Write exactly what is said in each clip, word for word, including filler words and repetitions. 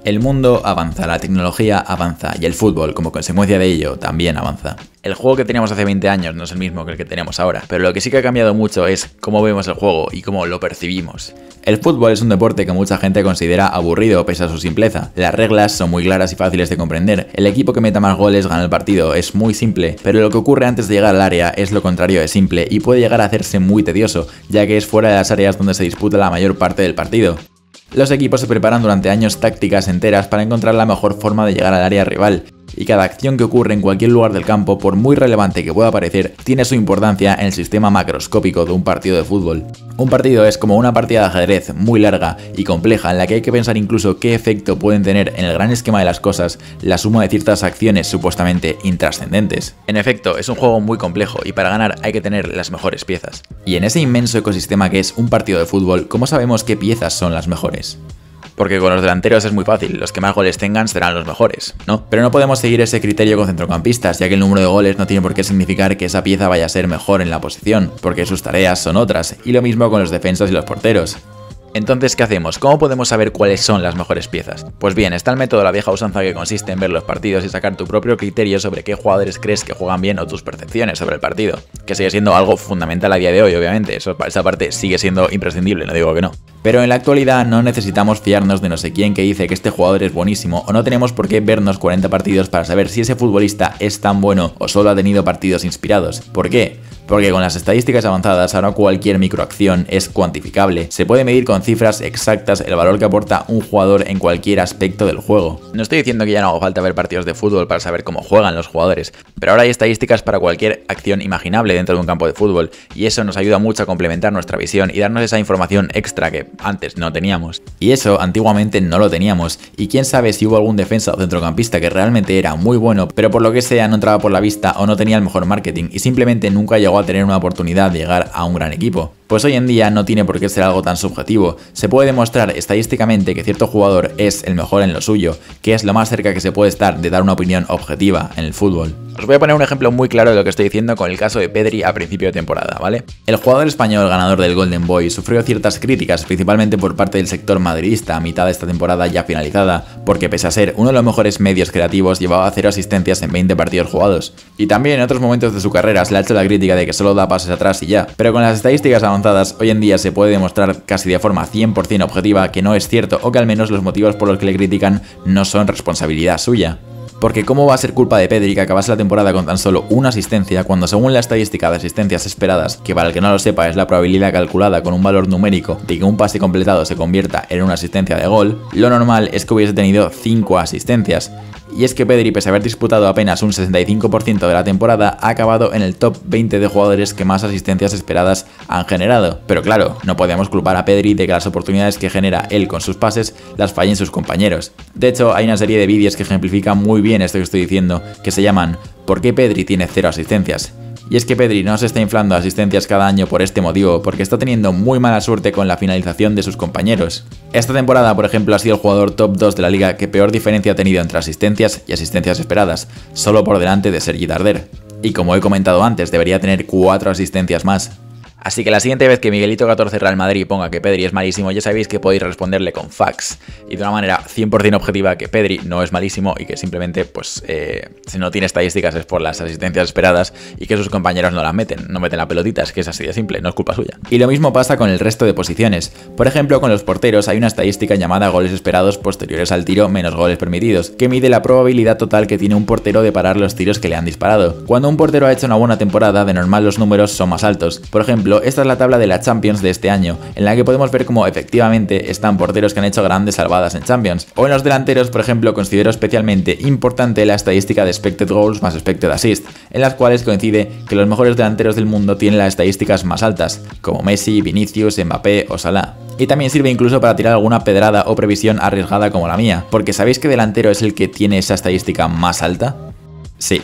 El mundo avanza, la tecnología avanza y el fútbol, como consecuencia de ello, también avanza. El juego que teníamos hace veinte años no es el mismo que el que tenemos ahora, pero lo que sí que ha cambiado mucho es cómo vemos el juego y cómo lo percibimos. El fútbol es un deporte que mucha gente considera aburrido pese a su simpleza. Las reglas son muy claras y fáciles de comprender. El equipo que meta más goles gana el partido, es muy simple, pero lo que ocurre antes de llegar al área es lo contrario de simple y puede llegar a hacerse muy tedioso, ya que es fuera de las áreas donde se disputa la mayor parte del partido. Los equipos se preparan durante años tácticas enteras para encontrar la mejor forma de llegar al área rival, y cada acción que ocurre en cualquier lugar del campo, por muy relevante que pueda parecer, tiene su importancia en el sistema macroscópico de un partido de fútbol. Un partido es como una partida de ajedrez muy larga y compleja en la que hay que pensar incluso qué efecto pueden tener en el gran esquema de las cosas la suma de ciertas acciones supuestamente intrascendentes. En efecto, es un juego muy complejo y para ganar hay que tener las mejores piezas. Y en ese inmenso ecosistema que es un partido de fútbol, ¿cómo sabemos qué piezas son las mejores? Porque con los delanteros es muy fácil, los que más goles tengan serán los mejores, ¿no? Pero no podemos seguir ese criterio con centrocampistas, ya que el número de goles no tiene por qué significar que esa pieza vaya a ser mejor en la posición, porque sus tareas son otras, y lo mismo con los defensas y los porteros. Entonces, ¿qué hacemos? ¿Cómo podemos saber cuáles son las mejores piezas? Pues bien, está el método de la vieja usanza que consiste en ver los partidos y sacar tu propio criterio sobre qué jugadores crees que juegan bien o tus percepciones sobre el partido, que sigue siendo algo fundamental a día de hoy, obviamente, eso, esa parte sigue siendo imprescindible, no digo que no. Pero en la actualidad no necesitamos fiarnos de no sé quién que dice que este jugador es buenísimo, o no tenemos por qué vernos cuarenta partidos para saber si ese futbolista es tan bueno o solo ha tenido partidos inspirados. ¿Por qué? Porque con las estadísticas avanzadas ahora cualquier microacción es cuantificable, se puede medir con cifras exactas el valor que aporta un jugador en cualquier aspecto del juego. No estoy diciendo que ya no haga falta ver partidos de fútbol para saber cómo juegan los jugadores, pero ahora hay estadísticas para cualquier acción imaginable dentro de un campo de fútbol, y eso nos ayuda mucho a complementar nuestra visión y darnos esa información extra que antes no teníamos. Y eso antiguamente no lo teníamos, y quién sabe si hubo algún defensa o centrocampista que realmente era muy bueno, pero por lo que sea no entraba por la vista o no tenía el mejor marketing y simplemente nunca llegó a tener una oportunidad de llegar a un gran equipo. Pues hoy en día no tiene por qué ser algo tan subjetivo, se puede demostrar estadísticamente que cierto jugador es el mejor en lo suyo, que es lo más cerca que se puede estar de dar una opinión objetiva en el fútbol. Os voy a poner un ejemplo muy claro de lo que estoy diciendo con el caso de Pedri a principio de temporada, ¿vale? El jugador español ganador del Golden Boy sufrió ciertas críticas, principalmente por parte del sector madridista a mitad de esta temporada ya finalizada, porque pese a ser uno de los mejores medios creativos llevaba cero asistencias en veinte partidos jugados. Y también en otros momentos de su carrera se le ha hecho la crítica de que solo da pases atrás y ya, pero con las estadísticas avanzadas hoy en día se puede demostrar casi de forma cien por cien objetiva que no es cierto o que al menos los motivos por los que le critican no son responsabilidad suya. Porque ¿cómo va a ser culpa de Pedri que acabase la temporada con tan solo una asistencia cuando según la estadística de asistencias esperadas, que para el que no lo sepa es la probabilidad calculada con un valor numérico de que un pase completado se convierta en una asistencia de gol, lo normal es que hubiese tenido cinco asistencias? Y es que Pedri, pese a haber disputado apenas un sesenta y cinco por ciento de la temporada, ha acabado en el top veinte de jugadores que más asistencias esperadas han generado. Pero claro, no podemos culpar a Pedri de que las oportunidades que genera él con sus pases las fallen sus compañeros. De hecho, hay una serie de vídeos que ejemplifican muy bien esto que estoy diciendo, que se llaman ¿Por qué Pedri tiene cero asistencias? Y es que Pedri no se está inflando asistencias cada año por este motivo, porque está teniendo muy mala suerte con la finalización de sus compañeros. Esta temporada, por ejemplo, ha sido el jugador top dos de la liga que peor diferencia ha tenido entre asistencias y asistencias esperadas, solo por delante de Sergi Darder. Y como he comentado antes, debería tener cuatro asistencias más. Así que la siguiente vez que Miguelito catorce Real Madrid ponga que Pedri es malísimo, ya sabéis que podéis responderle con facts y de una manera cien por cien objetiva que Pedri no es malísimo y que simplemente, pues, eh, si no tiene estadísticas es por las asistencias esperadas y que sus compañeros no las meten, no meten la pelotita, es que es así de simple, no es culpa suya. Y lo mismo pasa con el resto de posiciones. Por ejemplo, con los porteros hay una estadística llamada goles esperados posteriores al tiro menos goles permitidos, que mide la probabilidad total que tiene un portero de parar los tiros que le han disparado. Cuando un portero ha hecho una buena temporada, de normal los números son más altos. Por ejemplo, esta es la tabla de la Champions de este año, en la que podemos ver cómo efectivamente están porteros que han hecho grandes salvadas en Champions. O en los delanteros, por ejemplo, considero especialmente importante la estadística de expected goals más expected assist, en las cuales coincide que los mejores delanteros del mundo tienen las estadísticas más altas, como Messi, Vinicius, Mbappé o Salah. Y también sirve incluso para tirar alguna pedrada o previsión arriesgada como la mía, porque ¿sabéis qué delantero es el que tiene esa estadística más alta? Sí,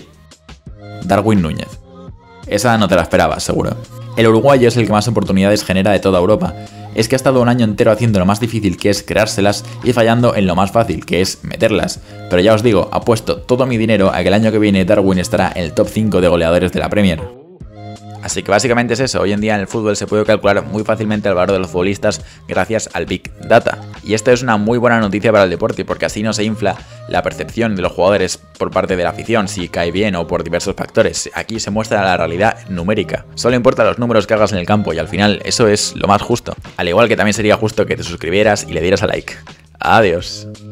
Darwin Núñez. Esa no te la esperabas, seguro. El uruguayo es el que más oportunidades genera de toda Europa. Es que ha estado un año entero haciendo lo más difícil, que es creárselas, y fallando en lo más fácil, que es meterlas. Pero ya os digo, apuesto todo mi dinero a que el año que viene Darwin estará en el top cinco de goleadores de la Premier. Así que básicamente es eso, hoy en día en el fútbol se puede calcular muy fácilmente el valor de los futbolistas gracias al Big Data. Y esto es una muy buena noticia para el deporte porque así no se infla la percepción de los jugadores por parte de la afición, si cae bien o por diversos factores. Aquí se muestra la realidad numérica. Solo importan los números que hagas en el campo y al final eso es lo más justo. Al igual que también sería justo que te suscribieras y le dieras a like. Adiós.